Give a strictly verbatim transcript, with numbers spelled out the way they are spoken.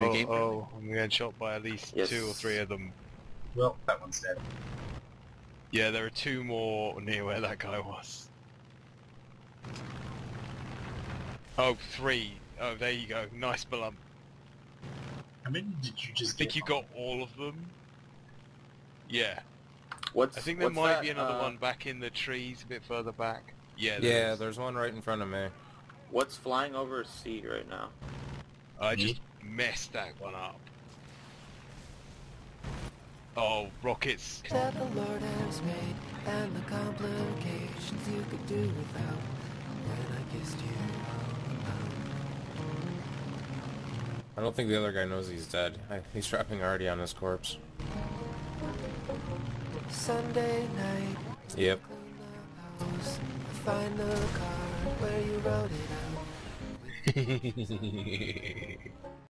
the oh, game. oh, I'm getting shot by at least Yes. two or three of them. Well, that one's dead. Yeah, there are two more near where that guy was. Oh, three. Oh, there you go. Nice Balum. How many did you just I think get you got all of them. Yeah. What's I think there what's might that, be another uh, one back in the trees a bit further back. Yeah, there Yeah, is. there's one right in front of me. What's flying over C right now? I just messed that one up. Oh, rockets. That the Lord has made, and the complications you could do without when I kissed you. I don't think the other guy knows he's dead. I, he's trapping already on his corpse. Sunday night. Yep. In the house, I find the card where you wrote it out.